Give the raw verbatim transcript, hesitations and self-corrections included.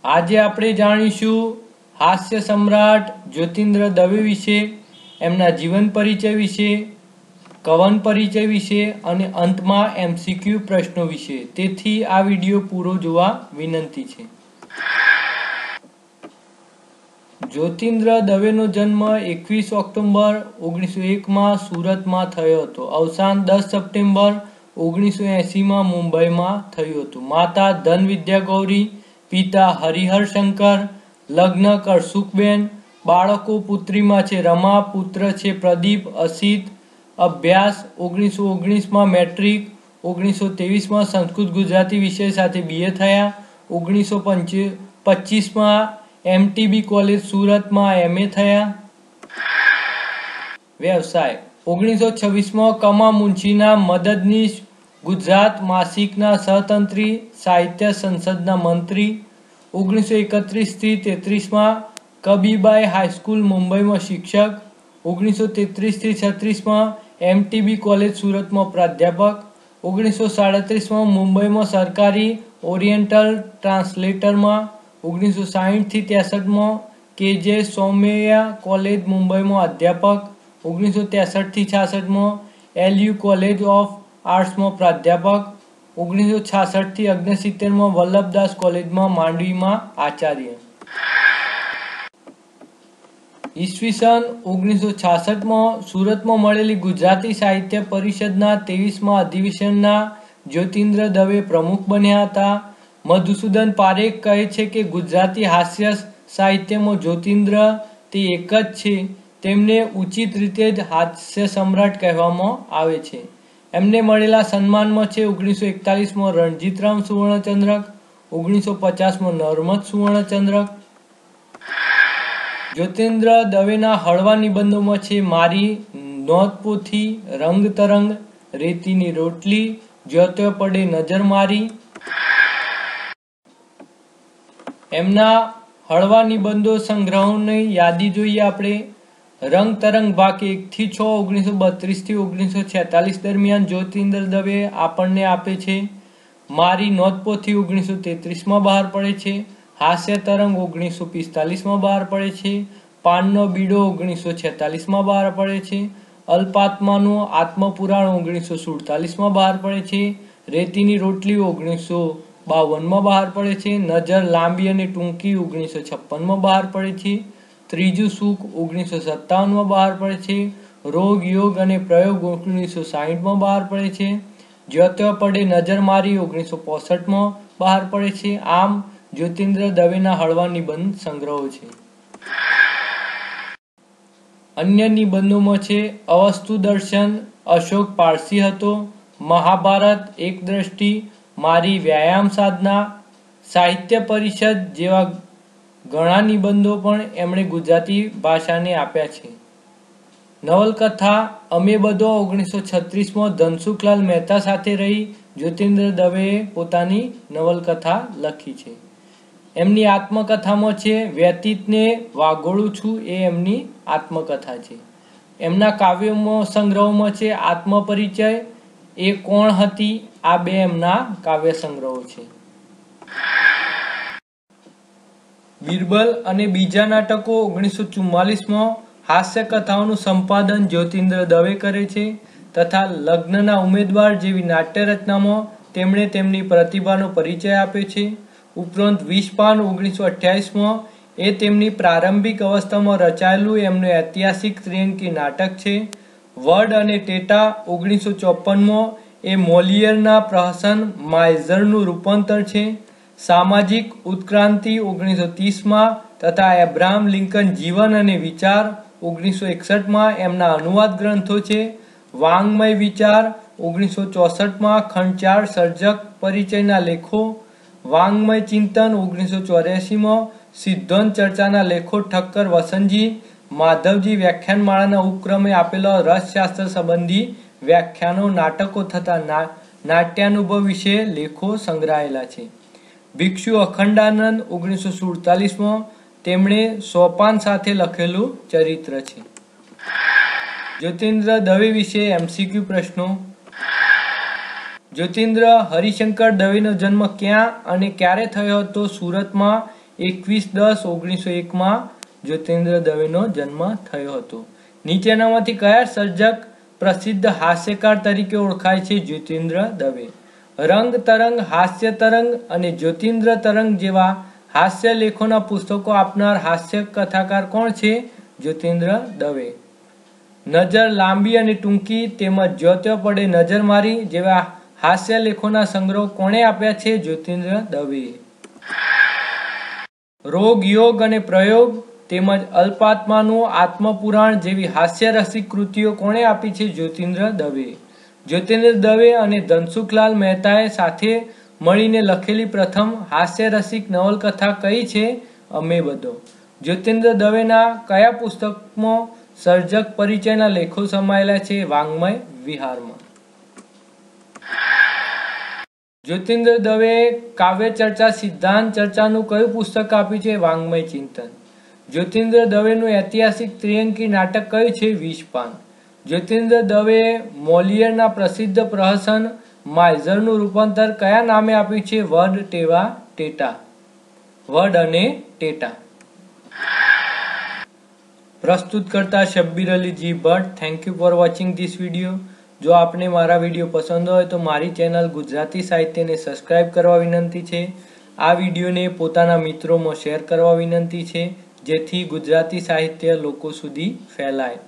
આજે આપણે જાણીશું હાસ્ય સમ્રાટ જ્યોતિન્દ્ર દવે વિશે, એમના જીવન પરિચય વિશે, કવન પરિચય વિશે અને અંતમાં એમસીક્યુ પ્રશ્નો વિશે. તેથી આ વિડિયો પૂરો જોવા વિનંતી છે. જ્યોતિન્દ્ર દવેનો જન્મ એકવીસ ઓક્ટોબર ઓગણીસો એકમાં સુરતમાં થયો હતો. અવસાન દસ સપ્ટેમ્બર ઓગણીસો એંસીમાં મુંબઈમાં થયું હતું. માતા ધનવિદ્યા ગૌરી, પિતા હરિહરશંકર, લગ્ન કરસુખબેન. બાળકો પુત્રીમાં છે રમા, પુત્ર છે પ્રદીપ, અસિત. અભ્યાસ ઓગણીસો ઓગણીસમાં મેટ્રિક, ઓગણીસો ત્રેવીસમાં સંસ્કૃત ગુજરાતી વિષય સાથે બીએ થયા, ઓગણીસો પચીસમાં એમટીબી કોલેજ સુરતમાં એમએ થયા. વ્યવસાય ઓગણીસો છવ્વીસમાં કમા મુંશીના મદદનીશ, ગુજરાત માસિકના સહતંત્રી, સાહિત્ય સંસદના મંત્રી. ઓગણીસો એકત્રીસથી તેત્રીસમાં કબીબાઈ હાઈસ્કૂલ મુંબઈમાં શિક્ષક. ઓગણીસો તેત્રીસથી છત્રીસમાં એમટીબી કોલેજ સુરતમાં પ્રાધ્યાપક. ઓગણીસો સાડત્રીસમાં મુંબઈમાં સરકારી ઓરિએન્ટલ ટ્રાન્સલેટરમાં. ઓગણીસો સાહીઠથી ત્રેસઠમાં કેજે સોમૈયા કોલેજ મુંબઈમાં અધ્યાપક. ઓગણીસો ત્રેસઠથી છાસઠમાં એલયુ કોલેજ ઓફ આર્ટ્સમાં પ્રાધ્યાપક. ઓગણીસો છાસઠથી ઓગણસિત્તેરમાં વલ્લભદાસ કોલેજમાં માંડવીમાં આચાર્ય. ઈસવીસન ઓગણીસો છાસઠમાં સુરતમાં મળેલી ગુજરાતી સાહિત્ય પરિષદના ત્રેવીસમાં અધિવેશનના જ્યોતિન્દ્ર દવે પ્રમુખ બન્યા હતા. મધુસૂદન પારેખ કહે છે કે ગુજરાતી હાસ્ય સાહિત્યમાં જ્યોતિન્દ્ર તે એક જ છે. તેમને ઉચિત રીતે જ હાસ્ય સમ્રાટ કહેવામાં આવે છે. એમને મળેલા સન્માનમાં છે ઓગણીસો એકતાલીસમાં રણજીતરામ સુવર્ણચંદ્રક, ઓગણીસો પચાસમાં નર્મદ સુવર્ણચંદ્રક. જ્યોતિન્દ્ર દવેના હળવા નિબંધોમાં છે મારી નોંધપોથી, રંગ તરંગ, રેતીની રોટલી, જ્યોત્ય પડે નજર મારી. એમના હળવા નિબંધો સંગ્રહોની યાદી જોઈએ આપણે. રંગ તરંગ ભાગ એક થી છ ઓગણીસો બત્રીસ થી ઓગણીસો છેતાલીસ દરમિયાન જ્યોતિન્દ્ર દવે આપણને આપે છે. મારી નોંધપોથી ઓગણીસો તેત્રીસમાં બહાર પડે છે. હાસ્ય તરંગ ઓગણીસો પિસ્તાલીસમાં બહાર પડે છે. પાનનો બીડો ઓગણીસો છેતાલીસમાં બહાર પડે છે. અલ્પાત્માનું આત્મપુરાણ ઓગણીસો સુડતાલીસમાં બહાર પડે છે. રેતીની રોટલી ઓગણીસો બાવનમાં બહાર પડે છે. નજર લાંબી અને ટૂંકી ઓગણીસો છપ્પનમાં બહાર પડે છે. ત્રીજું સુખ ઓગણીસો સત્તાવનમાં બહાર પડે છે. રોગ, યોગ અને પ્રયોગ ઓગણીસો સાહીઠમાં બહાર પડે છે. જ્યોત્ય પડે નજર મારી ઓગણીસો પોસઠમાં બહાર પડે છે. આમ જ્યોતિન્દ્ર દવેના હળવા નિબંધ સંગ્રહો છે. અન્ય નિબંધોમાં છે અવસ્તુ દર્શન, અશોક પારસી હતો, મહાભારત, એક દ્રષ્ટિ, મારી વ્યાયામ સાધના, સાહિત્ય પરિષદ જેવા ઘણા નિબંધો પણ એમણે ગુજરાતી ભાષાને આપ્યા છે. નવલકથા અમે બધો ઓગણીસો છત્રીસમાં ધનસુખલાલ મહેતા સાથે રહી જ્યોતિન્દ્ર દવેએ પોતાની નવલકથા લખી છે. એમની આત્મકથામાં છે વ્યતીતને વાગોળું છું, એ એમની આત્મકથા છે. એમના કાવ્યોમાં સંગ્રહોમાં છે આત્મપરિચય, એ કોણ હતી, આ બે એમના કાવ્ય સંગ્રહો છે. બિરબલ અને બીજા નાટકો ઓગણીસો ચુમ્માલીસમાં હાસ્ય કથાઓનું સંપાદન જ્યોતિન્દ્ર દવે કરે છે તથા લગ્નના ઉમેદવાર જેવી નાટ્ય રચનામાં તેમણે તેમની પ્રતિભાનો પરિચય આપ્યો છે. ઉપરાંત વીસ પાન ઓગણીસો અઠ્યાવીસમાં એ તેમની પ્રારંભિક અવસ્થામાં રચાયેલું એમનું ઐતિહાસિક ત્રિઅંકી નાટક છે. વર્ડ અને ટેટા ઓગણીસો ચોપનમાં એ મોલિયરના પ્રહસન માઇઝરનું રૂપાંતર છે. સામાજિક ઉત્ક્રાંતિ ઓગણીસો ત્રીસમાં તથા એબ્રાહમ લિંકન જીવન અને વિચાર ઓગણીસો એકસઠમાં એમના અનુવાદ ગ્રંથો છે. વાંગ્મય વિચાર ઓગણીસો ચોસઠમાં ખંચાળ સર્જક પરિચયના લેખો. વાંગ્મય ચિંતન ઓગણીસો ચોર્યાસીમાં સિદ્ધાંત ચર્ચાના લેખો ઠક્કર વસંતજી માધવજી વ્યાખ્યાનમાળાના ઉપક્રમે આપેલા રસશાસ્ત્ર સંબંધી વ્યાખ્યાનો, નાટકો થતા નાટ્યાનુભવ વિશે લેખો સંગ્રહાયેલા છે. ભિક્ષુ અખંડાનંદ ઓગણીસો સુડતાલીસમાં તેમણે સોપાન સાથે લખેલું ચરિત્ર છે. જ્યોતિન્દ્ર દવે વિશે એમસીક્યુ પ્રશ્નો. જ્યોતિન્દ્ર હરિશંકર દવેનો જન્મ ક્યાં અને ક્યારે થયો હતો? સુરતમાં એકવીસ દસ ઓગણીસો એક માં જ્યોતિન્દ્ર દવેનો જન્મ થયો હતો. નીચેનામાંથી કયા સર્જક પ્રસિદ્ધ હાસ્યકાર તરીકે ઓળખાય છે? જ્યોતિન્દ્ર દવે. રંગ તરંગ, હાસ્ય તરંગ અને જ્યોતિન્દ્ર તરંગ જેવા હાસ્ય લેખોના પુસ્તકો આપનાર હાસ્ય કથાકાર કોણ છે? જ્યોતિન્દ્ર દવે. નજર લાંબી અને ટૂંકી તેમજ જ્યોત્યો પડે નજર મારી જેવા હાસ્ય લેખોના સંગ્રહો કોણે આપ્યા છે? જ્યોતિન્દ્ર દવે. રોગ, યોગ અને પ્રયોગ તેમજ અલ્પાત્માનું આત્મપુરાણ જેવી હાસ્ય રસિક કૃતિઓ કોણે આપી છે? જ્યોતિન્દ્ર દવે. જ્યોતિન્દ્ર દવે અને ધનસુખલાલ મહેતાએ સાથે મળીને લખેલી પ્રથમ હાસ્ય રસિક નવલકથા કઈ છે? અમે બધો. જ્યોતિન્દ્ર દવેના કયા પુસ્તકમાં સર્જક પરિચયના લેખો સમાયેલા છે? વાંગ્મય વિહારમાં. જ્યોતિન્દ્ર દવે કાવ્ય ચર્ચા સિદ્ધાંત ચર્ચાનું કયું પુસ્તક આપ્યું છે? વાંગ્મય ચિંતન. જ્યોતિન્દ્ર દવેનું ઐતિહાસિક ત્રિઅંકી નાટક કયું છે? વીસ પાન. જ્યોતિન્દ્ર દવે મોલિયરના પ્રસિદ્ધ પ્રહસન માઇઝરનું રૂપાંતર કયા નામે આપ્યું છે? વડ ટેવા ટેટા. વડ અને ટેટા. પ્રસ્તુત કરતા Shabbir Ali ji Bhatt. Thank you for watching this video. જો આપને મારા વિડીયો પસંદ હોય તો મારી ચેનલ ગુજરાતી સાહિત્યને સબસ્ક્રાઇબ કરવા વિનંતી છે. આ વિડીયોને પોતાના મિત્રોમાં શેર કરવા વિનંતી છે, જેથી ગુજરાતી સાહિત્ય લોકો સુધી ફેલાય.